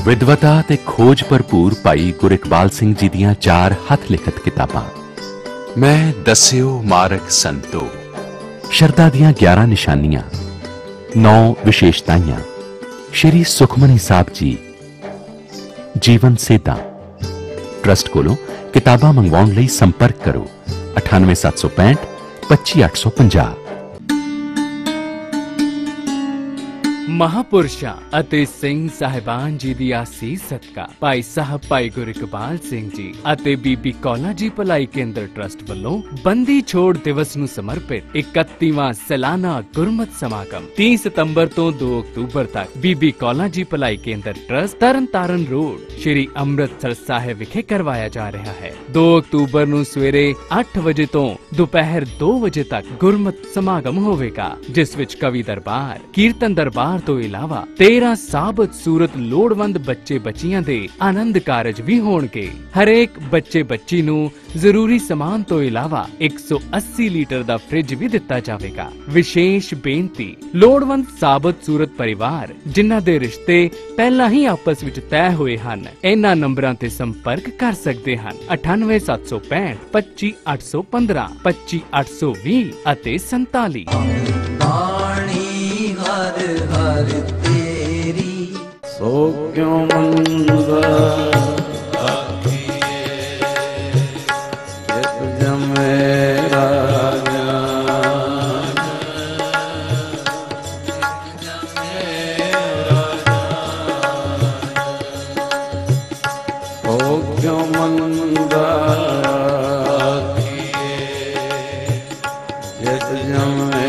विद्वता ते खोज भरपूर भाई गुरइकबाल सिंह जी दियां 4 हथ लिखत किताबां। मैं दस्यो मारक संतो, शरदा दियां 11 निशानियां, 9 विशेषताइयां, श्री सुखमनी साहब जी, जीवन सेधा। ट्रस्ट कोलों किताबां मंगवाउण लई संपर्क करो 98765 25850। महापुरुषां ਅਤੇ ਸਿੰਘ ਸਾਹਿਬਾਨ जी ਦੀ ਆਸੀਸ ਸਦਕਾ ਭਾਈ ਸਾਹਿਬ ਭਾਈ ਗੁਰਇਕਬਾਲ ਸਿੰਘ ਜੀ ਅਤੇ ਬੀਬੀ ਕੌਲਾ ਜੀ ਭਲਾਈ ਕੇਂਦਰ ਟਰਸਟ ਵੱਲੋਂ ਬੰਦੀ ਛੋੜ ਦਿਵਸ ਨੂੰ ਸਮਰਪਿਤ 31ਵਾਂ ਸਾਲਾਨਾ ਗੁਰਮਤਿ ਸਮਾਗਮ 30 ਸਤੰਬਰ ਤੋਂ 2 ਅਕਤੂਬਰ ਤੱਕ ਬੀਬੀ ਕੌਲਾ ਜੀ ਭਲਾਈ ਕੇਂਦਰ ਟਰਸਟ ਤਰਨਤਾਰਨ ਰੋਡ ਸ਼੍ਰੀ ਅੰਮ੍ਰਿਤਸਰ ਸਾਹਿਬ ਵਿਖੇ ਕਰਵਾਇਆ ਜਾ ਰਿਹਾ ਹੈ। 2 ਅਕਤੂਬਰ ਨੂੰ ਸਵੇਰੇ 8 ਵਜੇ ਤੋਂ ਦੁਪਹਿਰ 2 ਵਜੇ ਤੱਕ ਗੁਰਮਤਿ ਸਮਾਗਮ ਹੋਵੇਗਾ, ਜਿਸ ਵਿੱਚ ਕਵੀ ਦਰਬਾਰ, ਕੀਰਤਨ ਦਰਬਾਰ ਤੋਂ ਇਲਾਵਾ 13 ਸਾਬਤ ਸੂਰਤ ਲੋੜਵੰਦ ਬੱਚੇ ਬੱਚੀਆਂ ਦੇ ਆਨੰਦ ਕਾਰਜ ਵੀ ਹੋਣਗੇ। ਹਰੇਕ ਬੱਚੇ ਬੱਚੀ ਨੂੰ ਜ਼ਰੂਰੀ ਸਮਾਨ ਤੋਂ ਇਲਾਵਾ 180 ਲੀਟਰ ਦਾ ਫ੍ਰਿਜ ਵੀ ਦਿੱਤਾ ਜਾਵੇਗਾ। ਵਿਸ਼ੇਸ਼ ਬੇਨਤੀ, ਲੋੜਵੰਦ ਸਾਬਤ ਸੂਰਤ ਪਰਿਵਾਰ ਜਿਨ੍ਹਾਂ ਦੇ ਰਿਸ਼ਤੇ ਪਹਿਲਾਂ ਹੀ ਆਪਸ ਵਿੱਚ ਤੈਅ ਹੋਏ ਹਨ, ਇਹਨਾਂ ਨੰਬਰਾਂ ਤੇ ਸੰਪਰਕ ਕਰ ਸਕਦੇ ਹਨ 98765 25815, 25820 ਅਤੇ 47। हर हर तेरी सो क्यों मंदा जित जमे राजा सो क्यों मंदा जित जमे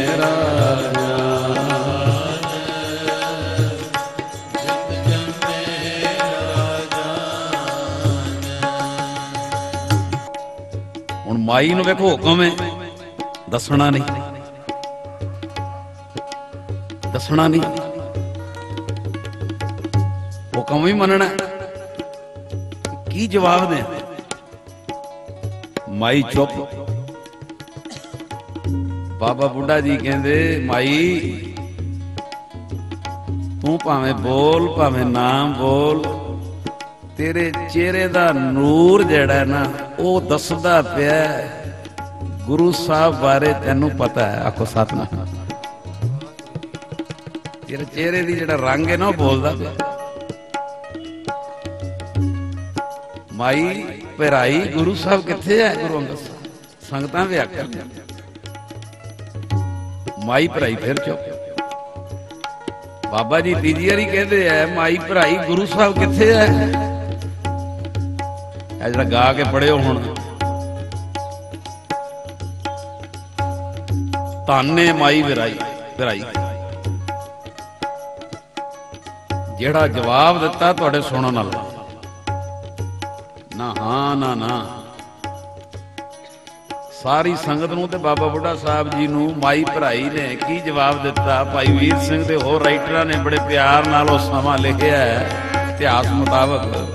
माई नूं वेखो हुक्म है दसना नहीं, दसना नहीं, हुक्म भी मनना। की जवाब दे? माई चुप। बाबा बुढ़ा जी कहंदे माई तू भावें बोल भावें ना बोल, तेरे चेहरे दा नूर जड़ा ना वो दसदा पिया गुरु साहब बारे तेनू पता है। आखो सतनाम। तेरे चेहरे दी जड़ा रंग है ना वो बोलदा पिया। माई भराई गुरु साहब किथे है? गुरु अंगद साहब संगतां वे आखन माई भराई फिर चुप। बाबा जी तीजी वारी कहते हैं माई भराई गुरु साहब किथे है? जरा गा के पढ़ियो हुण, ताने माई विराई विराई। जेड़ा जवाब दिता तुहाडे सुणन वाला ना हाँ ना ना। सारी संगत नूं ते बाबा बुढ़ा साहब जी नूं माई भराई ने की जवाब दिता? भाई वीर सिंह ते होर राइटरां ने बड़े प्यार नाल उस समां लिखिआ है इतिहास मुताबक।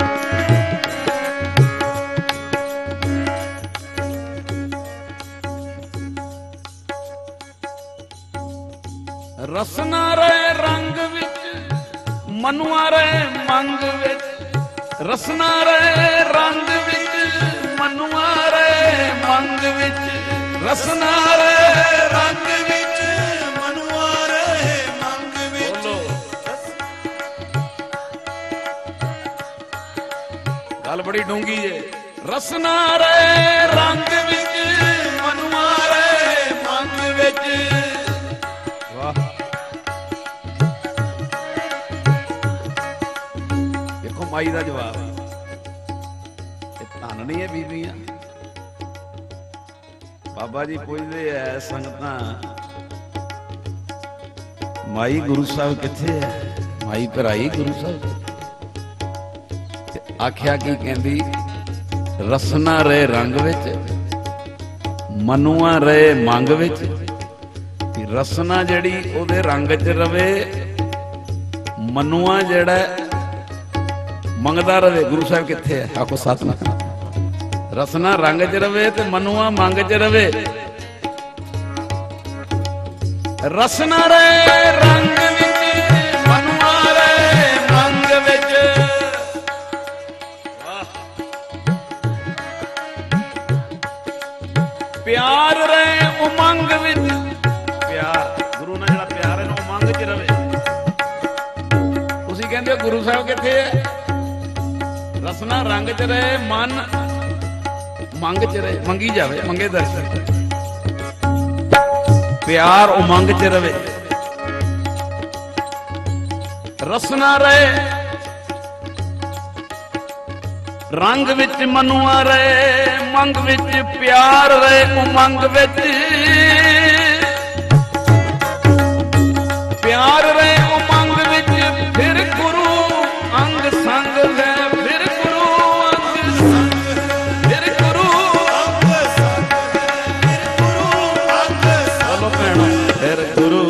रसना रहे रंग विच मनुआ रहे मंग विच, रसना रहे रंग विच मनुआ रहे मंग विच, रसना रहे रंग विच मनुआ रहे मंग विच। गल बड़ी डूंगी है। रसना रहे रंग विच मनुआ रहे मंग विच। माई का जवाब धन नहीं है बीबियां। बाबा जी पूछते है संगतां माई गुरु साहब किथे है? माई भराई गुरु साहब। आख्या की कहंदी रसना रहे रंग विच मनुआ रहे मंग विच। रसना जड़ी ओदे रंग च रवे, मनुआ जड़ा मंगदा रवे। गुरु साहब किथे है? आखो सतनाम। रसना रंग च रवे ते मनुआ मंग च रवे। रसना रे रंग विच मनुआ रे मंग विच। ਦਿਓ ਗੁਰੂ ਸਾਹਿਬ ਕਿੱਥੇ ਹੈ? ਰਸਨਾ ਰੰਗ ਚ ਰਹੇ, ਮਨ ਮੰਗ ਚ ਰਹੇ, ਮੰਗੀ ਜਾਵੇ, ਮੰਗੇ ਦਰਸ਼ਨ, ਪਿਆਰ ਉਮੰਗ ਚ ਰਵੇ। ਰਸਨਾ ਰਹੇ, ਰੰਗ ਵਿੱਚ ਮਨੁਆ ਰਹੇ, ਮੰਗ ਵਿੱਚ ਪਿਆਰ ਰਹੇ, ਉਮੰਗ ਵਿੱਚ ਪਿਆਰ ਰਹੇ, ਉਮੰਗ ਵਿੱਚ ਫਿਰ ਗੁਰੂ ਅੰਗ ਸੰਗ ਹੈ, ਫਿਰ ਗੁਰੂ ਅੰਗ ਸੰਗ, ਫਿਰ ਗੁਰੂ ਅੰਗ ਸੰਗ, ਫਿਰ ਗੁਰੂ ਅੰਗ ਸੰਗ, ਚਲੋ ਭੈਣੋ, ਫਿਰ ਗੁਰੂ,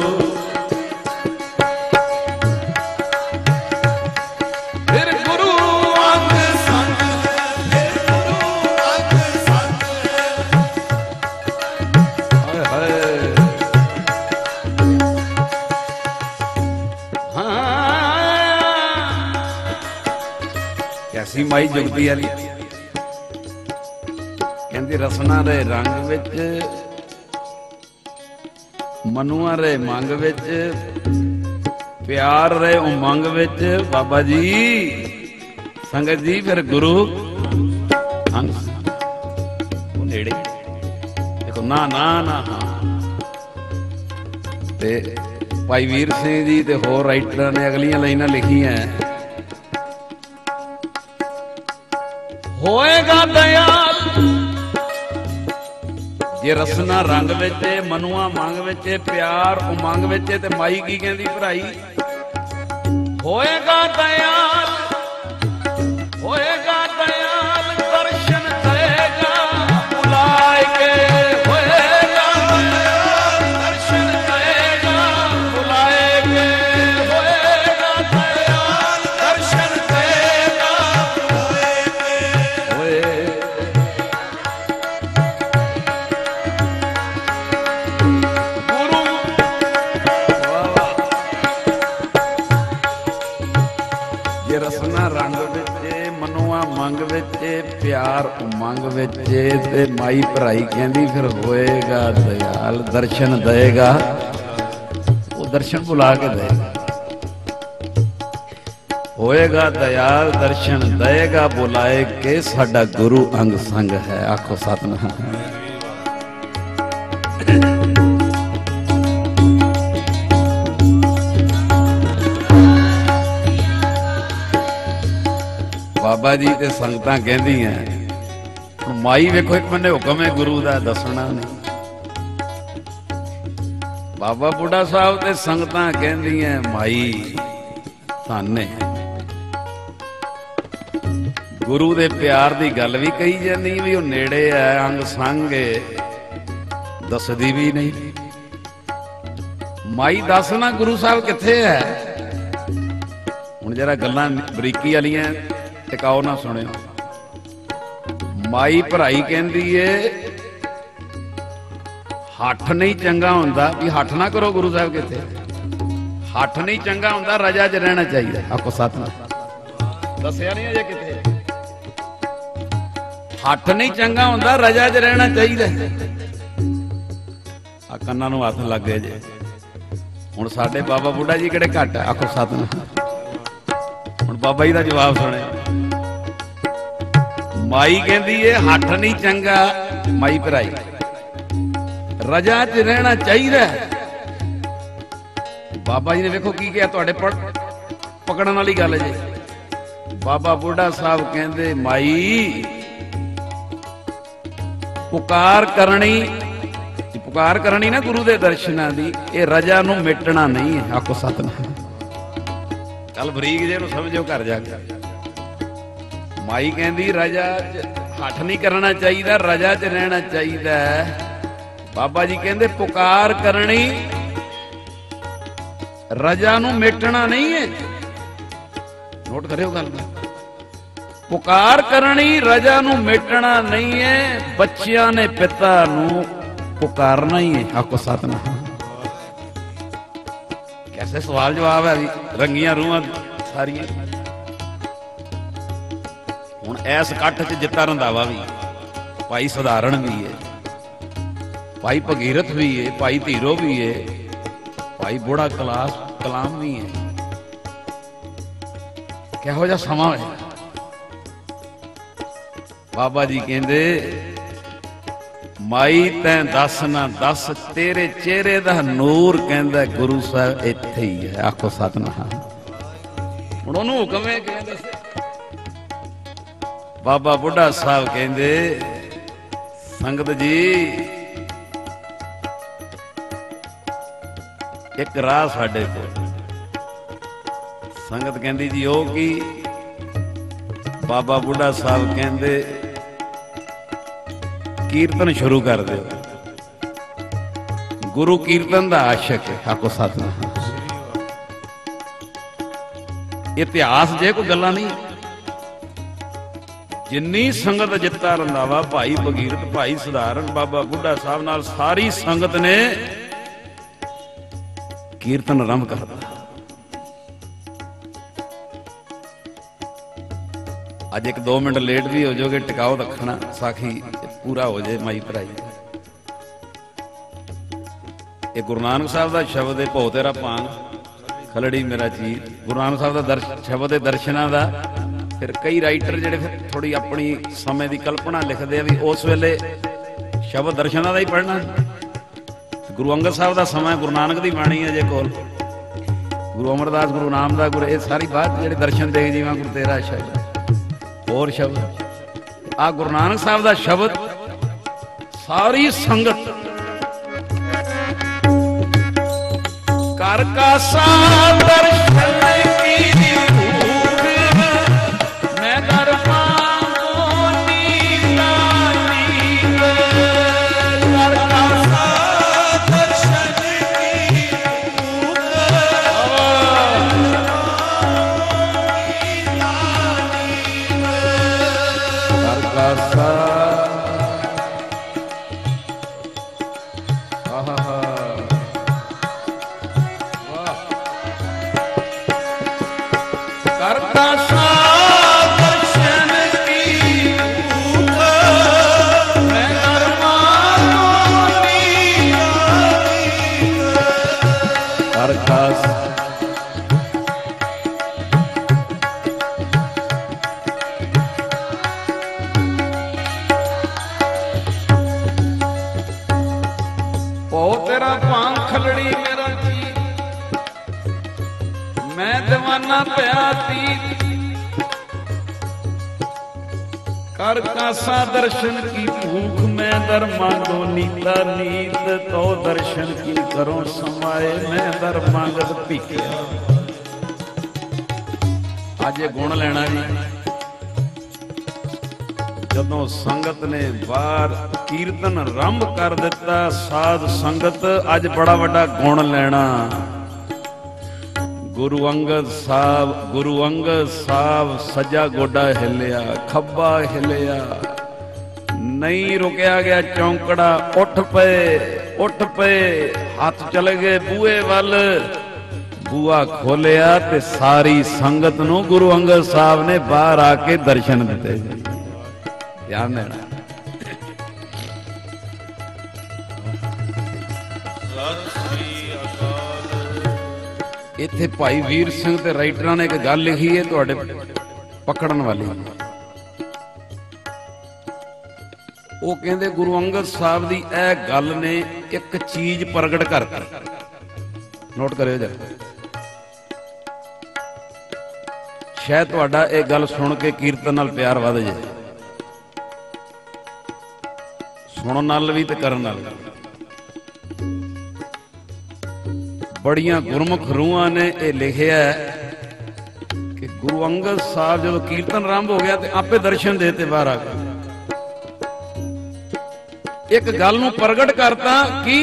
ਫਿਰ ਗੁਰੂ ਅੰਗ ਸੰਗ, ਫਿਰ ਗੁਰੂ ਅੰਗ ਸੰਗ। ਹਾਏ ਹਾਏ ਕੈਸੀ ਮਾਈ ਜੁਗਤੀ ਵਾਲੀ ਕਹਿੰਦੀ ਰਸਨਾ ਦੇ ਰੰਗ ਵਿੱਚ, ਮਨੂਆ ਰੇ ਮੰਗ ਵਿੱਚ, ਪਿਆਰ ਰੇ ਉਮੰਗ ਵਿੱਚ। ਬਾਬਾ ਜੀ ਸੰਗਤ ਜੀ ਫਿਰ ਗੁਰੂ ਅੰਗ ਉਹ ਨੇੜੇ ਦੇਖੋ, ਨਾ ਨਾ ਨਾ ਤੇ ਭਾਈ ਵੀਰ ਸਿੰਘ ਜੀ ਤੇ ਹੋਰ ਰਾਈਟਰਾਂ ਨੇ ਅਗਲੀਆਂ ਲਾਈਨਾਂ ਲਿਖੀਆਂ, ਹੋਏਗਾ ਦਇਆਲ ਜੇ ਰਸਨਾ ਰੰਗ ਵਿੱਚ, ਮਨੂਆ ਮੰਗ ਵਿੱਚ, ਪਿਆਰ ਉਮੰਗ ਵਿੱਚ। ਤੇ ਮਾਈ ਕੀ ਕਹਿੰਦੀ ਭਰਾਈ? ਹੋਏਗਾ ਦਇਆਲ, ਹੋਏਗਾ ਦਇਆਲ, ਦਰਸ਼ਨ ਦੇਗਾ ਬੁਲਾਏ ਕੇ, ਹੋਏਗਾ ਦਇਆਲ, ਦਰਸ਼ਨ ਦੇਗਾ ਬੁਲਾਏ ਕੇ, ਹੋਏਗਾ ਦਇਆਲ, ਦਰਸ਼ਨ ਦੇਗਾ ਬੁਲਾਏ ਕੇ, ਹੋਏ ਗੁਰੂ। ਜੇ ਰਸਨਾ ਰੰਗ ਵਿੱਚ, ਮਨੂਆ ਮੰਗ ਵਿੱਚ, ਪਿਆਰ ਉਮੰਗ ਵਿੱਚ। ਤੇ ਮਾਈ ਭਰਾਈ ਕਹਿੰਦੀ ਫਿਰ ਹੋਏਗਾ ਦਇਆਲ, ਦਰਸ਼ਨ ਦੇਗਾ, ਉਹ ਦਰਸ਼ਨ ਬੁਲਾ ਕੇ ਦੇਗਾ। ਹੋਏਗਾ ਦਇਆਲ, ਦਰਸ਼ਨ ਦੇਗਾ ਬੁਲਾਏ ਕੇ, ਸਾਡਾ ਗੁਰੂ ਅੰਗ ਸੰਗ ਹੈ। ਆਖੋ ਸਤਿਨਾਮ। ਬਾਬਾ ਜੀ ਤੇ ਸੰਗਤਾਂ ਕਹਿੰਦੀਆਂ, ਹੁਣ ਮਾਈ ਵੇਖੋ, ਇੱਕ ਬੰਨੇ ਹੁਕਮ ਹੈ ਗੁਰੂ ਦਾ, ਦੱਸਣਾ ਨਹੀਂ। ਬਾਬਾ ਬੁੱਢਾ ਸਾਹਿਬ ਤੇ ਸੰਗਤਾਂ ਕਹਿੰਦੀਆਂ, ਮਾਈ ਧੰਨ ਗੁਰੂ ਦੇ ਪਿਆਰ ਦੀ ਗੱਲ ਵੀ ਕਹੀ ਜਾਂਦੀ ਵੀ ਉਹ ਨੇੜੇ ਹੈ, ਅੰਗ ਸੰਗ ਦੱਸਦੀ ਵੀ ਨਹੀਂ। ਮਾਈ ਦੱਸਣਾ ਗੁਰੂ ਸਾਹਿਬ ਕਿੱਥੇ ਹੈ। ਹੁਣ ਜਰਾ ਗੱਲਾਂ ਬਰੀਕੀ ਵਾਲੀਆਂ ਟਿਕਾਓ ਨਾ ਸੁਣਿਓ। ਮਾਈ ਭਰਾਈ ਕਹਿੰਦੀ ਏ ਹੱਠ ਨਹੀਂ ਚੰਗਾ ਹੁੰਦਾ, ਵੀ ਹੱਠ ਨਾ ਕਰੋ ਗੁਰੂ ਸਾਹਿਬ ਕਿੱਥੇ। ਹੱਠ ਨਹੀਂ ਚੰਗਾ ਹੁੰਦਾ, ਰਜਾ 'ਚ ਰਹਿਣਾ ਚਾਹੀਦਾ। ਆਖੋ ਸਤਿਨਾਮ। ਦੱਸਿਆ ਨਹੀਂ ਅਜੇ ਕਿੱਥੇ। ਹੱਠ ਨਹੀਂ ਚੰਗਾ ਹੁੰਦਾ, ਰਜਾ 'ਚ ਰਹਿਣਾ ਚਾਹੀਦਾ। ਆ ਕੰਨਾਂ ਨੂੰ ਹੱਥ ਲੱਗ ਗਏ ਜੇ। ਹੁਣ ਸਾਡੇ ਬਾਬਾ ਬੁੱਢਾ ਜੀ ਕਿਹੜੇ ਘੱਟ ਆ। ਆਖੋ ਸਤਿਨਾਮ। ਹੁਣ ਬਾਬਾ ਜੀ ਦਾ ਜਵਾਬ ਸੁਣਿਆ। ਮਾਈ ਕਹਿੰਦੀ ਏ ਹੱਠ ਨਹੀਂ ਚੰਗਾ, ਮਾਈ ਭਰਾਈ ਰਜਾ 'ਚ ਰਹਿਣਾ ਚਾਹੀਦਾ। ਬਾਬਾ ਜੀ ਨੇ ਵੇਖੋ ਕੀ ਕਿਹਾ, ਤੁਹਾਡੇ ਪਕੜਨ ਵਾਲੀ ਗੱਲ ਜੇ। ਬਾਬਾ ਬੁੱਢਾ ਸਾਹਿਬ ਕਹਿੰਦੇ ਮਾਈ ਪੁਕਾਰ ਕਰਨੀ ਨਾ ਗੁਰੂ ਦੇ ਦਰਸ਼ਨਾਂ ਦੀ, ਇਹ ਰਜਾ ਨੂੰ ਮਿਟਣਾ ਨਹੀਂ ਹੈ। ਆਖੋ ਸਤਿਨਾਮ। ਚੱਲ ਬਰੀਕ ਜੇ ਨੂੰ ਸਮਝੋ ਘਰ ਜਾ ਕੇ। ਮਾਈ ਕਹਿੰਦੀ ਰਜਾ 'ਚ ਹੱਠ ਨਹੀਂ ਕਰਨਾ ਚਾਹੀਦਾ, ਰਜਾ 'ਚ ਰਹਿਣਾ ਚਾਹੀਦਾ। ਬਾਬਾ ਜੀ ਕਹਿੰਦੇ ਪੁਕਾਰ ਕਰਨੀ, ਰਜਾ ਨੂੰ ਮਿਟਣਾ ਨਹੀਂ ਹੈ। ਨੋਟ ਕਰਿਓ ਗੱਲ। ਪੁਕਾਰ ਕਰਨੀ, ਰਜਾ ਨੂੰ ਮਿਟਣਾ ਨਹੀਂ ਹੈ। ਬੱਚਿਆਂ ਨੇ ਪਿਤਾ ਨੂੰ ਪੁਕਾਰਨਾ ਹੀ ਹੈ। ਆਖੋ ਸਤਿਨਾਮ। ਕੈਸੇ ਸਵਾਲ ਜਵਾਬ ਹੈ ਵੀ, ਰੰਗੀਆਂ ਰੂਹਾਂ ਸਾਰੀਆਂ। ਹੁਣ ਐਸ ਇਕੱਠ 'ਚ ਜਿੱਤਾ ਰੰਧਾਵਾ ਵੀ, ਭਾਈ ਸਧਾਰਨ ਵੀ ਹੈ, ਭਾਈ ਭਗੀਰਥ ਵੀ ਹੈ, ਭਾਈ ਧੀਰੋ ਵੀ ਹੈ, ਭਾਈ ਬੁੜਾ ਕਲਾਮ ਵੀ ਹੈ। ਕਿਹੋ ਜਿਹਾ ਸਮਾਂ ਹੋਇਆ। ਬਾਬਾ ਜੀ ਕਹਿੰਦੇ ਮਾਈ ਤੈਂ ਦੱਸ ਨਾ ਦੱਸ, ਤੇਰੇ ਚਿਹਰੇ ਦਾ ਨੂਰ ਕਹਿੰਦਾ ਗੁਰੂ ਸਾਹਿਬ ਇੱਥੇ ਹੀ ਹੈ। ਆਖੋ ਸਤਿਨਾਮ। ਹੁਣ ਉਹਨੂੰ ਹੁਕਮ ਹੈ ਕਹਿੰਦੇ ਬਾਬਾ ਬੁੱਢਾ ਸਾਹਿਬ ਕਹਿੰਦੇ ਸੰਗਤ ਜੀ ਇੱਕ ਰਾਹ ਸਾਡੇ ਕੋਲ। ਸੰਗਤ ਕਹਿੰਦੀ ਜੀ ਉਹ ਕੀ? ਬਾਬਾ ਬੁੱਢਾ ਸਾਹਿਬ ਕਹਿੰਦੇ ਕੀਰਤਨ ਸ਼ੁਰੂ ਕਰ ਦਿਓ। ਗੁਰੂ ਕੀਰਤਨ ਦਾ ਆਸ਼ਕ ਹੈ। ਆਖੋ ਸਤਿਨਾਮ। ਇਤਿਹਾਸ ਜੇ ਕੋਈ ਗੱਲਾਂ ਨਹੀਂ, ਜਿੰਨੀ ਸੰਗਤ ਜਿੱਤਾ ਰੰਧਾਵਾ, ਭਾਈ ਭਗੀਰਥ, ਭਾਈ ਸਧਾਰਨ, ਬਾਬਾ ਬੁੱਢਾ ਸਾਹਿਬ ਨਾਲ ਸਾਰੀ ਸੰਗਤ ਨੇ ਕੀਰਤਨ ਆਰੰਭ ਕਰਤਾ। ਅੱਜ 1-2 ਮਿੰਟ ਲੇਟ ਵੀ ਹੋ ਜਾਓਗੇ, ਟਿਕਾਓ ਰੱਖਣਾ, ਸਾਖੀ ਪੂਰਾ ਹੋ ਜਾਏ ਮਾਈ ਭਰਾਈ। ਇਹ ਗੁਰੂ ਨਾਨਕ ਸਾਹਿਬ ਦਾ ਸ਼ਬਦ ਹੈ, ਭਉ ਤੇਰਾ ਭਾਂਗ ਖਲੜੀ ਮੇਰਾ ਚੀਰ। ਗੁਰੂ ਨਾਨਕ ਸਾਹਿਬ ਦਾ ਸ਼ਬਦ ਹੈ ਦਰਸ਼ਨਾਂ ਦਾ। ਫਿਰ ਕਈ ਰਾਈਟਰ ਜਿਹੜੇ ਫਿਰ ਥੋੜੀ ਆਪਣੀ ਸਮੇਂ ਦੀ ਕਲਪਨਾ ਲਿਖਦੇ ਆ ਵੀ ਉਸ ਵੇਲੇ ਸ਼ਬਦ ਦਰਸ਼ਨਾਂ ਦਾ ਹੀ ਪੜ੍ਹਨਾ। ਗੁਰੂ ਅੰਗਦ ਸਾਹਿਬ ਦਾ ਸਮਾਂ, ਗੁਰੂ ਨਾਨਕ ਦੀ ਬਾਣੀ ਹੈ ਜੇ ਕੋਲ, ਗੁਰੂ ਅਮਰਦਾਸ, ਗੁਰੂ ਨਾਮਦਾਸ, ਗੁਰੂ ਇਹ ਸਾਰੀ ਬਾਤ ਜਿਹੜੇ ਦਰਸ਼ਨ ਦੇਖ ਜੀਵਾਂ ਗੁਰੂ ਤੇਰਾ ਸ਼ਬਦ ਹੋਰ ਸ਼ਬਦ। ਆ ਗੁਰੂ ਨਾਨਕ ਸਾਹਿਬ ਦਾ ਸ਼ਬਦ ਸਾਰੀ ਸੰਗਤ ਕਰ ਕਾਸਾ ਦਰਸ਼ਨ ਕੀ ਭੂਖ, ਮੈਂ ਦਰਮਾਨੋ ਨੀਂਦਾ ਨੀਂਦ। ਕਰ ਕਾਸਾ ਦਰਸ਼ਨ ਕੀ ਭੂਖ, ਕਰ ਕਾਸਾ कर कासा दर्शन की भूख, मैं दर मांगो नीता नीत। तो दर्शन की करो समाए, मैं दर मांगत भीखिया। आज ये गुण लेना जी। जदों संगत ने बार कीर्तन आरंभ कर दिता, साध संगत अज बड़ा वड्डा गुण लेना। गुरु अंगद साहब सज्जा गोडा हिलिया, खब्बा हिलिया, नहीं रुकया गया चौंकड़ा। उठ पे हाथ चले गए बूहे वल, बूहा खोलिया ते सारी संगत नू गुरु अंगद साहब ने बाहर आके दर्शन दिते। ध्यान देना। इत्थे भाई वीर सिंह ते राइटरां ने एक गल लिखी है तुहाडे पकड़न वाली। वो कहंदे गुरु अंगद साहब दी ए गल ने एक चीज प्रगट करती। नोट करियो जरा, शायद तुहाडा ये गल सुन के कीर्तन नाल प्यार वध जाए, सुनन नाल भी ते करन नाल। बड़ियां गुरमुख रूहां ने यह लिखिया कि गुरु अंगद साहब जब कीर्तन आरंभ हो गया तो आपे दर्शन देते बाहर आके एक गल नूं प्रगट करता कि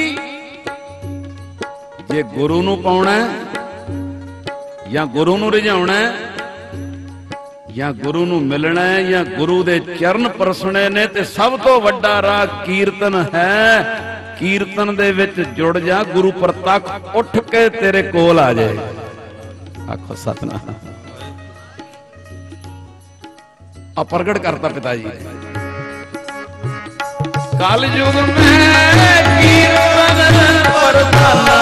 जे गुरु नूं पाउणा या गुरु नूं रिझाउणा या गुरु नूं मिलना या गुरु दे चरण परसणे ने ते सब तो वड्डा राह कीर्तन है। कीर्तन दे विच जुड़ जा, गुरु प्रतख उठ के तेरे कोल आ जाए। आखो सतनाम। आ प्रगट करता पिता जी कल युग में कीर्तन प्रधाना।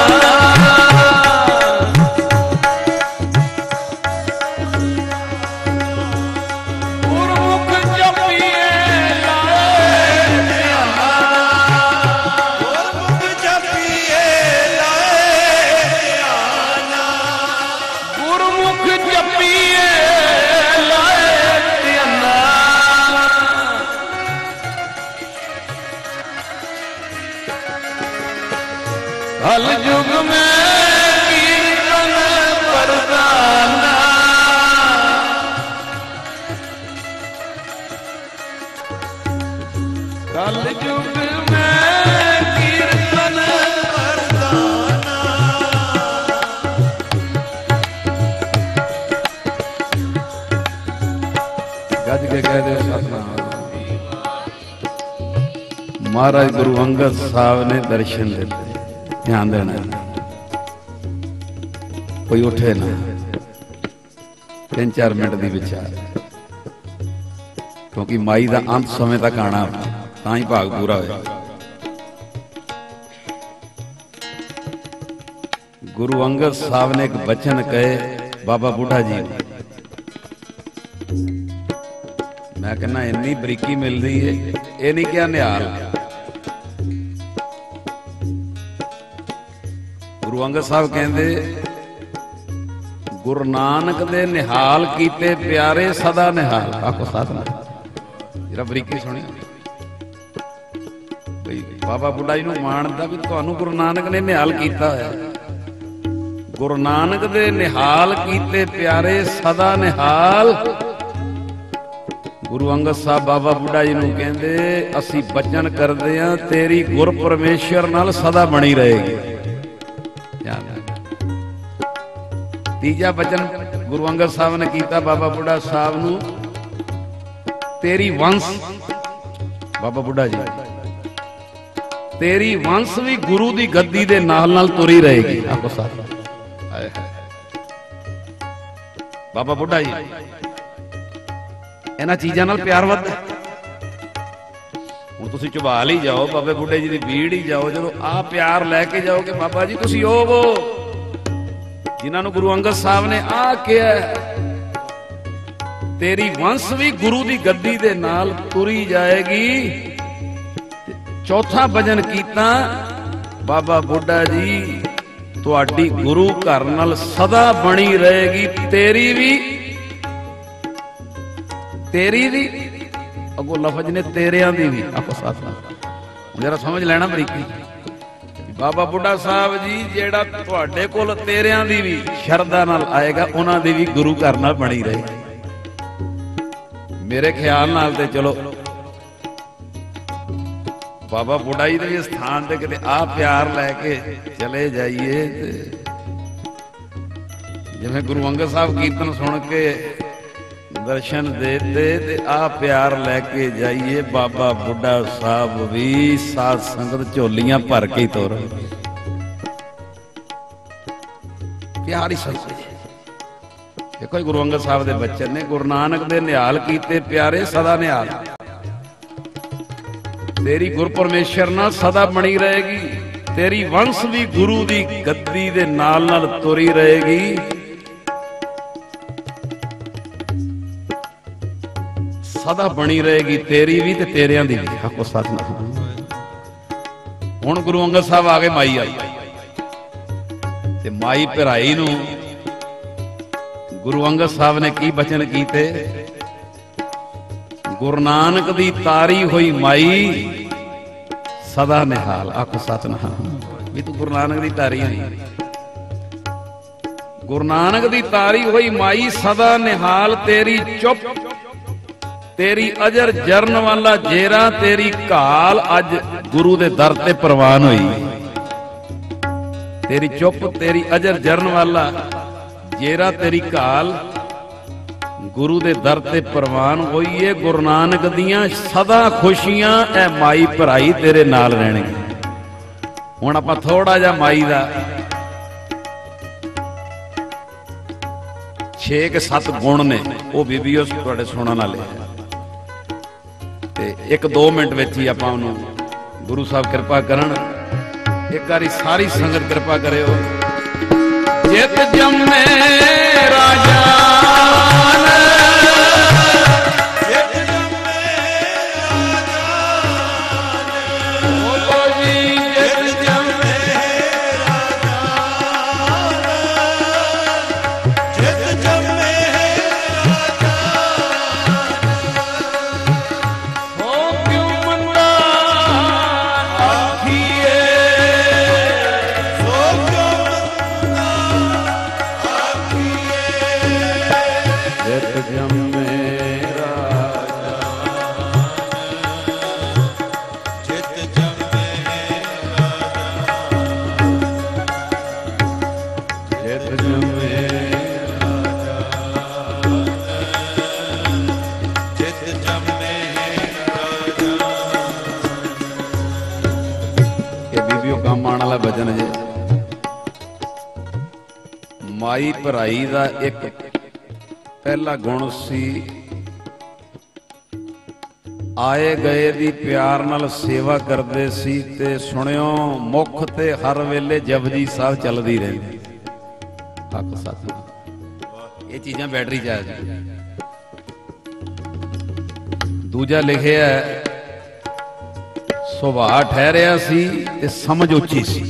ਗੁਰਮੁਖ ਜਪੀਏ ਲਾਏ ਧਿਆਨਾ ਹਲ ਯੁਗ ਮੈਂ ਕੀਰਤਨ ਪਰਦਾਨਾ ਕਲ ਯੁਗ ਮੈਂ ਕੀਰਤਨ ਪਰਦਾਨਾ ਗੱਜ ਕੇ ਕਹਦੇ ਸਤਨਾਮ। ਮਹਾਰਾਜ ਗੁਰੂ ਅੰਗਦ ਸਾਹਿਬ ਨੇ ਦਰਸ਼ਨ ਦਿੱਤੇ। ध्यान देना, कोई उठे ना, 3-4 मिनट की विचार, क्योंकि माई का अंत समय तक आना तां ही भाग पूरा होया। गुरु अंगद साहब ने एक बचन कहे बाबा बुढ़ा जी, मैं कहना इन्नी बरीकी मिल रही है, ये नहीं क्या निहाल। गुरु अंगद साहब कहते गुरु नानक दे निहाल कीते प्यारे सदा निहाल। आखो साधना जरा बरीकी सुनी बई बाबा बुढ़ा जी नूं मानदा भी तुहानूं गुरु नानक ने निहाल कीता है। गुरु नानक दे निहाल कीते प्यारे सदा निहाल। गुरु अंगद साहब बाबा बुढ़ा जी नूं कहंदे असीं बचन करदे हां तेरी गुर परमेश्वर नाल सदा बणी रहेगी। तीजा बचन गुरु अंगद साहब ने किया बाबा बुढ़ा साहब नूं, तेरी वंश बाबा बुढ़ा जी तेरी वंश भी गुरु दी गद्दी दे नाल नाल तुरी रहेगी। आपको साथ बाबा बुढ़ा जी इन्हां चीज़ां नाल प्यार वधदा। हुण तुसीं चुभाल ही जाओ बाबे बुढ़े जी दी भीड़ ही जाओ, जदों आ प्यार लैके जाओगे बाबा जी तुसीं होवो जिन्होंने गुरु अंगद साहब ने आ किया तेरी वंश भी गुरु की गद्दी दे नाल तुरी जाएगी। चौथा भजन कीता बाबा बुढ़ा जी तुहाडी गुरु घर नाल सदा बनी रहेगी। तेरी भी अगो लफज ने तेरियां दी भी। आपो साथ जरा समझ लेना बरीकी। बाबा बुढ़ा साहब जी जेड़ा तुहाडे कोल तेरियां दी भी शरदा नाल आएगा उन्हां दी भी गुरु घर नाल बनी रहेगी। मेरे ख्याल नाल ते चलो बाबा बुढ़ा जी दे स्थान ते किते आ प्यार लैके चले जाइए। जिवें गुरु अंगद साहब कीर्तन सुन के दर्शन देते ते आ प्यार लैके जाइए बाबा बुढ़ा साहब भी साध संगत झोलियां भर के ही तोर प्यार ही सब। देखो गुरु अंगद साहब दे बच्चन ने गुरु नानक दे निहाल कीते प्यारे सदा निहाल। तेरी गुरु परमेश्वर नाल सदा बनी रहेगी। तेरी वंश भी गुरु दी गद्दी दे नाल नाल तुरी रहेगी। सदा बनी रहेगी तेरी भी ते तेरियां दी भी। आखो सतनाम। हुण गुरु अंगद साहब आ गए माई आई ते माई भराई नूं गुरु अंगद साहब ने की बचन कीते गुरु नानक दी तारी हुई माई सदा निहाल। आखो सतनाम भी तू गुरु नानक दी तारी आई। गुरु नानक दी तारी हुई माई सदा निहाल। तेरी चुप तेरी अजर जरन वाला जेरा तेरी काल अज गुरु दे दर ते प्रवान हुई। तेरी चुप तेरी अजर जरन वाला जेरा तेरी काल गुरु दे दर ते प्रवान होई है। गुरु नानक दियां सदा खुशियां ए माई भराई तेरे नाल रहणगी। हुण आपां थोड़ा जिहा माई दा 6 के 7 गुण ने वो बीबीओ तुहाडे सुणन वाले। 1-2 मिनट में ही आप गुरु साहब कृपा करन। एक बारी सारी संगत कृपा करो। जित जम्मे राजा जित ਜਿਤ ਜੰਮੇ ਬਚਨ ਜੇ ਮਾਈ ਭਰਾਈ ਦਾ ਇੱਕ ਪਹਿਲਾ ਗੁਣ ਸੀ, ਆਏ ਗਏ ਦੀ ਪਿਆਰ ਨਾਲ ਸੇਵਾ ਕਰਦੇ ਸੀ। ਤੇ ਸੁਣਿਓ ਮੁੱਖ ਤੇ ਹਰ ਵੇਲੇ ਜਪਜੀ ਸਾਹਿਬ ਚੱਲਦੀ ਰਹਿੰਦੀ। ਹੱਕ ਸਤਿ ਇਹ ਚੀਜ਼ਾਂ ਬੈਟਰੀ ਚ ਆ ਜਾਂਦੀਆਂ। ਦੂਜਾ ਲਿਖਿਆ ਸੁਭਾਅ ਠਹਿਰਿਆ ਸੀ ਤੇ ਸਮਝ ਉੱਚੀ ਸੀ।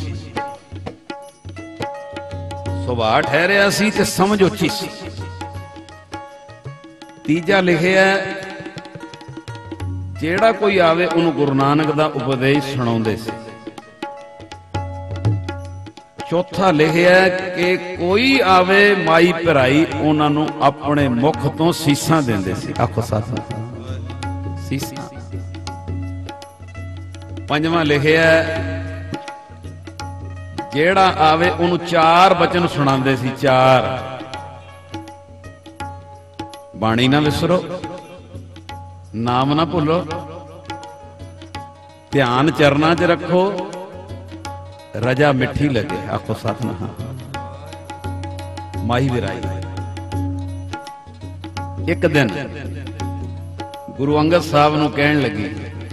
ਸੁਭਾਅ ਠਹਿਰਿਆ ਸੀ ਤੇ ਸਮਝ ਉੱਚੀ ਸੀ। ਤੀਜਾ ਲਿਖਿਆ ਜਿਹੜਾ ਕੋਈ ਆਵੇ ਉਹਨੂੰ ਗੁਰੂ ਨਾਨਕ ਦਾ ਉਪਦੇਸ਼ ਸੁਣਾਉਂਦੇ ਸੀ। ਚੌਥਾ ਲਿਖਿਆ ਕਿ ਕੋਈ ਆਵੇ ਮਾਈ ਭਰਾਈ ਉਹਨਾਂ ਨੂੰ ਆਪਣੇ ਮੁਖ ਤੋਂ ਸੀਸਾਂ ਦਿੰਦੇ ਸੀ। ਆਖੋ ਸਤਿ ਸੀਸਾਂ। ਪੰਜਵਾਂ ਲਿਖਿਆ ਜਿਹੜਾ ਆਵੇ ਉਹਨੂੰ 4 ਬਚਨ ਸੁਣਾਉਂਦੇ ਸੀ। 4 ਬਾਣੀ ਨਾ ਵਿਸਰੋ, ਨਾਮ ਨਾ ਭੁੱਲੋ, ਧਿਆਨ ਚਰਨਾਂ 'ਚ ਰੱਖੋ, ਰਜਾ ਮਿੱਠੀ ਲੱਗੇ। ਆਖੋ ਸਤਿਨਾਮ। ਮਾਈ ਵਿਰਾਈ। ਇੱਕ ਦਿਨ ਗੁਰੂ ਅੰਗਦ ਸਾਹਿਬ ਨੂੰ ਕਹਿਣ ਲੱਗੀ,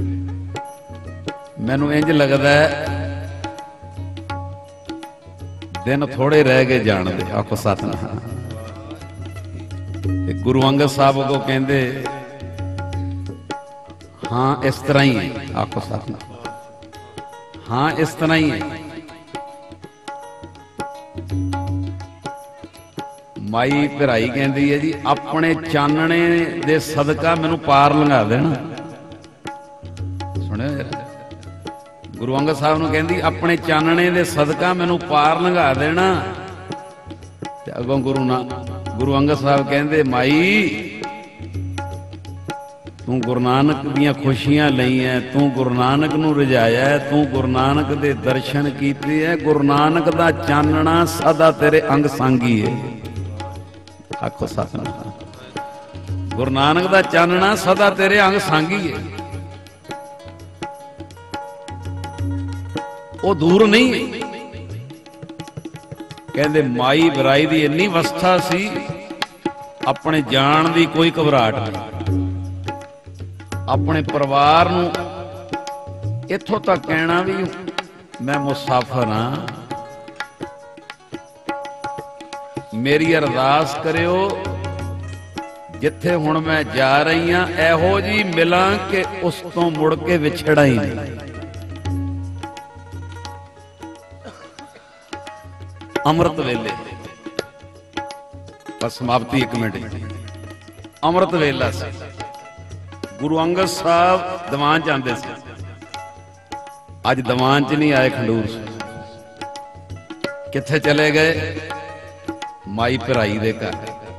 ਮੈਨੂੰ ਇੰਜ ਲੱਗਦਾ ਦਿਨ ਥੋੜੇ ਰਹਿ ਗਏ ਜਾਣ ਦੇ। ਆਖੋ ਸਤਿਨਾਮ। ਤੇ ਗੁਰੂ ਅੰਗਦ ਸਾਹਿਬ ਕੋ ਕਹਿੰਦੇ ਹਾਂ ਇਸ ਤਰ੍ਹਾਂ ਹੀ ਹੈ। ਆਖੋ ਸਤਿਨਾਮ। ਹਾਂ ਇਸ ਤਰ੍ਹਾਂ ਹੀ ਹੈ। ਮਾਈ ਭਰਾਈ ਕਹਿੰਦੀ ਹੈ ਜੀ ਆਪਣੇ ਚਾਨਣੇ ਦੇ ਸਦਕਾ ਮੈਨੂੰ ਪਾਰ ਲੰਘਾ ਦੇਣਾ। ਸੁਣਿਓ ਜਰਾ, ਗੁਰੂ ਅੰਗਦ ਸਾਹਿਬ ਨੂੰ ਕਹਿੰਦੀ ਆਪਣੇ ਚਾਨਣੇ ਦੇ ਸਦਕਾ ਮੈਨੂੰ ਪਾਰ ਲੰਘਾ ਦੇਣਾ। ਤੇ ਅੱਗੋਂ ਗੁਰੂ ਅੰਗਦ ਸਾਹਿਬ ਕਹਿੰਦੇ ਮਾਈ ਤੂੰ ਗੁਰੂ ਨਾਨਕ ਦੀਆਂ ਖੁਸ਼ੀਆਂ ਲਈਆਂ, ਤੂੰ ਗੁਰੂ ਨਾਨਕ ਨੂੰ ਰਜਾਇਆ, ਤੂੰ ਗੁਰੂ ਨਾਨਕ ਦੇ ਦਰਸ਼ਨ ਕੀਤੇ ਹੈ। ਗੁਰੂ ਨਾਨਕ ਦਾ ਚਾਨਣਾ ਸਦਾ ਤੇਰੇ ਅੰਗ ਸੰਗੀ ਹੈ। ਆਖੋ ਸਤਿਨਾਮ। ਗੁਰੂ ਨਾਨਕ ਦਾ ਚਾਨਣਾ ਸਦਾ ਤੇਰੇ ਅੰਗ ਸੰਗੀ ਹੈ। ਉਹ ਦੂਰ ਨਹੀਂ। ਕਹਿੰਦੇ ਮਾਈ ਵਿਰਾਈ ਦੀ ਇੰਨੀ ਅਵਸਥਾ ਸੀ, ਆਪਣੇ ਜਾਣ ਦੀ ਕੋਈ ਘਬਰਾਹਟ ਨਹੀਂ। ਆਪਣੇ ਪਰਿਵਾਰ ਨੂੰ ਇੱਥੋਂ ਤੱਕ ਕਹਿਣਾ ਵੀ ਮੈਂ ਮੁਸਾਫਰ ਹਾਂ, ਮੇਰੀ ਅਰਦਾਸ ਕਰਿਓ ਜਿੱਥੇ ਹੁਣ ਮੈਂ ਜਾ ਰਹੀ ਹਾਂ ਇਹੋ ਜੀ ਮਿਲਾਂ ਕਿ ਉਸ ਤੋਂ ਮੁੜ ਕੇ ਵਿਛੜਾ ਹੀ ਨਹੀਂ। ਅੰਮ੍ਰਿਤ ਵੇਲੇ ਬਸ ਸਮਾਪਤੀ 1 ਮਿੰਟ। ਅੰਮ੍ਰਿਤ ਵੇਲਾ ਸੀ। ਗੁਰੂ ਅੰਗਦ ਸਾਹਿਬ ਦੀਵਾਨ ਚ ਆਉਂਦੇ ਸੀ। ਅੱਜ ਦੀਵਾਨ ਚ ਨਹੀਂ ਆਏ, ਖੰਡੂਰ ਕਿੱਥੇ ਚਲੇ ਗਏ? ਮਾਈ ਭਰਾਈ ਦੇ ਘਰ।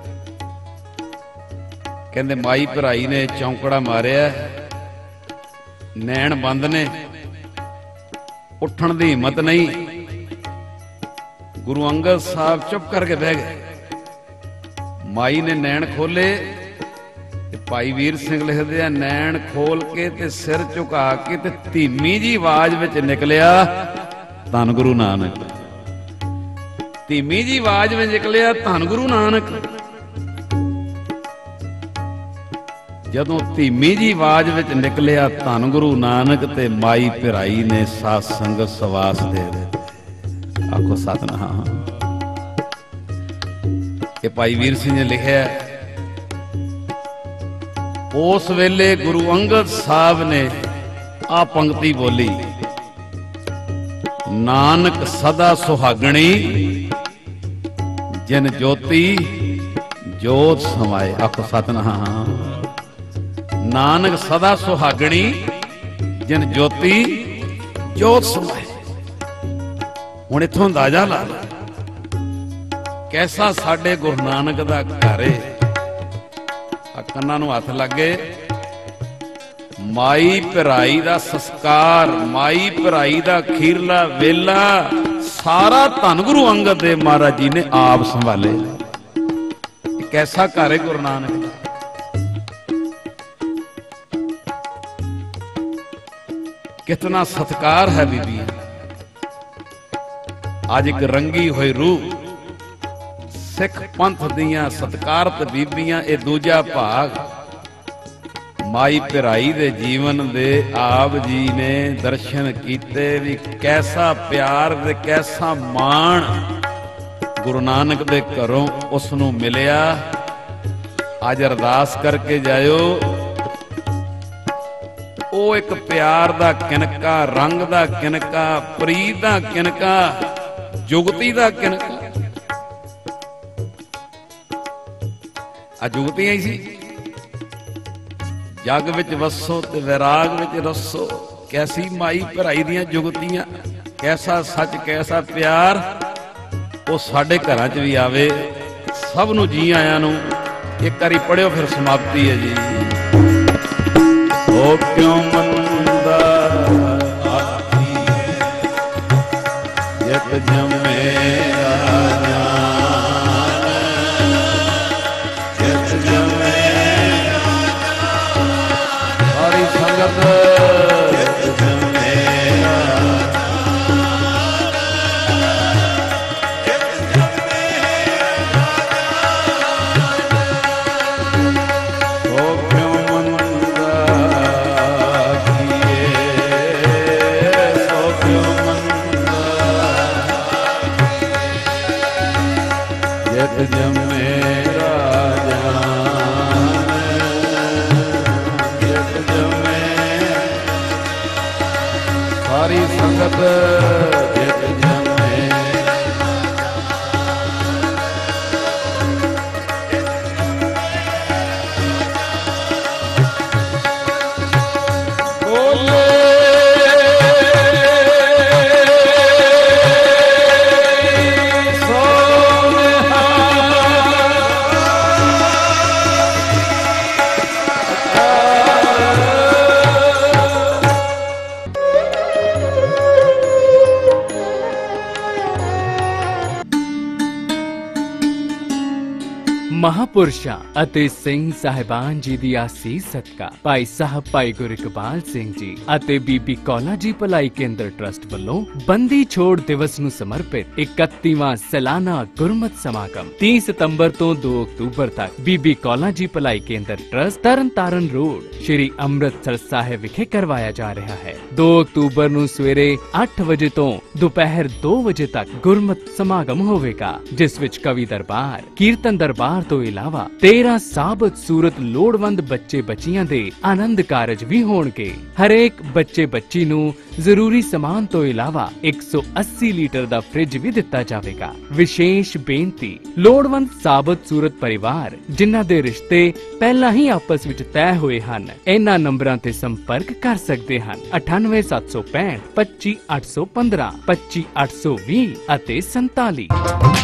ਕਹਿੰਦੇ ਮਾਈ ਭਰਾਈ ਨੇ ਚੌਂਕੜਾ ਮਾਰਿਆ, ਨੈਣ ਬੰਦ ਨੇ, ਉੱਠਣ ਦੀ ਹਿੰਮਤ ਨਹੀਂ। ਗੁਰੂ ਅੰਗਦ ਸਾਹਿਬ ਚੁੱਪ ਕਰਕੇ ਬਹਿ ਗਏ। ਮਾਈ ਨੇ ਨੈਣ ਖੋਲੇ ਤੇ ਭਾਈ ਵੀਰ ਸਿੰਘ ਲਿਖਦੇ ਆ ਨੈਣ ਖੋਲ ਕੇ ਤੇ ਸਿਰ ਝੁਕਾ ਕੇ ਤੇ ਧੀਮੀ ਜੀ ਆਵਾਜ਼ ਵਿੱਚ ਨਿਕਲਿਆ ਧੰਨ ਗੁਰੂ ਨਾਨਕ। ਧੀਮੀ ਜੀ ਆਵਾਜ਼ ਵਿੱਚ ਨਿਕਲਿਆ ਧੰਨ ਗੁਰੂ ਨਾਨਕ। ਜਦੋਂ ਧੀਮੀ ਜੀ ਆਵਾਜ਼ ਵਿੱਚ ਨਿਕਲਿਆ ਧੰਨ ਗੁਰੂ ਨਾਨਕ ਤੇ ਮਾਈ ਭਰਾਈ ਨੇ ਸਾਧ ਸੰਗਤ ਸਵਾਸ ਦੇ ਦਿੱਤੇ। ਆਖੋ ਸਤਿਨਾਮ। ਇਹ ਭਾਈ ਵੀਰ ਸਿੰਘ ਨੇ ਲਿਖਿਆ ਉਸ ਵੇਲੇ ਗੁਰੂ ਅੰਗਦ ਸਾਹਿਬ ਨੇ ਆ ਪੰਕਤੀ ਬੋਲੀ, ਨਾਨਕ ਸਦਾ ਸੁਹਾਗਣੀ ਜਿਨ ਜੋਤੀ ਜੋਤ ਸਮਾਏ। ਆਖੋ ਸਤਿਨਾਮ। ਨਾਨਕ ਸਦਾ ਸੁਹਾਗਣੀ ਜਿਨ ਜੋਤੀ ਜੋਤ ਸਮਾਏ। ਹੁਣ ਇੱਥੋਂ ਅੰਦਾਜ਼ਾ ਲਾ ਲਓ ਕੈਸਾ ਸਾਡੇ ਗੁਰੂ ਨਾਨਕ ਦਾ ਘਰ ਹੈ। ਆ ਕੰਨਾਂ ਨੂੰ ਹੱਥ ਲੱਗੇ। ਮਾਈ ਭਰਾਈ ਦਾ ਸੰਸਕਾਰ, ਮਾਈ ਭਰਾਈ ਦਾ ਖੀਰਲਾ ਵੇਲਾ ਸਾਰਾ ਧੰਨ ਗੁਰੂ ਅੰਗਦ ਦੇਵ ਮਹਾਰਾਜ ਜੀ ਨੇ ਆਪ ਸੰਭਾਲੇ। ਇੱਕ ਐਸਾ ਘਰ ਹੈ ਗੁਰੂ ਨਾਨਕ ਦਾ। कितना सत्कार है बीबियां। आज एक रंगी हुई रूह सिख पंथ दियां सत्कारत बीबियां, ये दूजा भाग माई पिराई दे जीवन दे आप जी ने दर्शन कीते भी कैसा प्यार ते कैसा मान गुरु नानक दे घरों उसनूं मिलिया। आज अरदास करके जायो, ਉਹ ਇੱਕ ਪਿਆਰ ਦਾ ਕਿਨਕਾ, ਰੰਗ ਦਾ ਕਿਨਕਾ, ਪ੍ਰੀਤ ਦਾ ਕਿਨਕਾ, ਜੁਗਤੀ ਦਾ ਕਿਨਕਾ। ਆ ਜੁਗਤੀਆਂ ਹੀ ਸੀ। ਜਗ ਵਿੱਚ ਵਸੋ ਤੇ ਵਿਰਾਗ ਵਿੱਚ ਰਸੋ, ਕੈਸੀ ਮਾਈ ਭਰਾਈ ਦੀਆਂ ਜੁਗਤੀਆਂ, ਕੈਸਾ ਸੱਚ, ਕੈਸਾ ਪਿਆਰ। ਉਹ ਸਾਡੇ ਘਰਾਂ 'ਚ ਵੀ ਆਵੇ। ਸਭ ਨੂੰ ਜੀ ਆਇਆਂ ਨੂੰ ਇੱਕ ਵਾਰੀ ਪੜਿਓ, ਫਿਰ ਸਮਾਪਤੀ ਹੈ ਜੀ। ओ क्यों मंदा आखिए जित जमे जान, जित जमे सारी संगत जित जमे जमे राजान, जित जमे सारी संगत जित जमे। बोले ਮਹਾਪੁਰਸ਼ਾਂ ਅਤੇ ਸਿੰਘ ਸਾਹਿਬਾਨ ਜੀ ਦੀ ਆਸੀਸ ਸਦਕਾ ਭਾਈ ਸਾਹਿਬ ਭਾਈ ਗੁਰਇਕਬਾਲ ਸਿੰਘ ਜੀ ਅਤੇ ਬੀਬੀ ਕੌਲਾ ਜੀ ਭਲਾਈ ਕੇਂਦਰ ਟਰੱਸਟ ਵੱਲੋਂ ਬੰਦੀ ਛੋੜ ਦਿਵਸ ਨੂੰ ਸਮਰਪਿਤ 31ਵਾਂ ਸਾਲਾਨਾ ਗੁਰਮਤਿ ਸਮਾਗਮ 30 ਸਤੰਬਰ ਤੋਂ 2 ਅਕਤੂਬਰ ਤੱਕ ਬੀਬੀ ਕੌਲਾ ਜੀ ਭਲਾਈ ਕੇਂਦਰ ਟਰੱਸਟ ਤਰਨਤਾਰਨ ਰੋਡ ਸ਼੍ਰੀ ਅੰਮ੍ਰਿਤਸਰ ਸਾਹਿਬ ਵਿਖੇ ਕਰਵਾਇਆ ਜਾ ਰਿਹਾ ਹੈ। 2 ਅਕਤੂਬਰ ਨੂੰ ਸਵੇਰੇ 8 ਵਜੇ ਤੋਂ ਦੁਪਹਿਰ 2 ਵਜੇ ਤੱਕ ਗੁਰਮਤਿ ਸਮਾਗਮ ਹੋਵੇਗਾ, ਜਿਸ ਵਿੱਚ ਕਵੀ ਦਰਬਾਰ, ਕੀਰਤਨ ਦਰਬਾਰ ਤੋਂ ਇਲਾਵਾ 13 ਸਾਬਤ ਸੂਰਤ ਲੋੜਵੰਦ ਬੱਚੇ ਬੱਚੀਆਂ ਦੇ ਆਨੰਦ ਕਾਰਜ ਵੀ ਹੋਣਗੇ। ਹਰੇਕ ਬੱਚੇ ਬੱਚੀ ਨੂੰ ਜ਼ਰੂਰੀ ਸਮਾਨ ਤੋਂ ਇਲਾਵਾ 180 ਲੀਟਰ ਦਾ ਫ੍ਰਿਜ ਵੀ ਦਿੱਤਾ ਜਾਵੇਗਾ। ਵਿਸ਼ੇਸ਼ ਬੇਨਤੀ, ਲੋੜਵੰਦ ਸਾਬਤ ਸੂਰਤ ਪਰਿਵਾਰ ਜਿਨ੍ਹਾਂ ਦੇ ਰਿਸ਼ਤੇ ਪਹਿਲਾਂ ਹੀ ਆਪਸ ਵਿੱਚ ਤੈਅ ਹੋਏ ਹਨ, ਇਹਨਾਂ ਨੰਬਰਾਂ ਤੇ ਸੰਪਰਕ ਕਰ ਸਕਦੇ ਹਨ। 98765 25815, 25820 ਅਤੇ 47।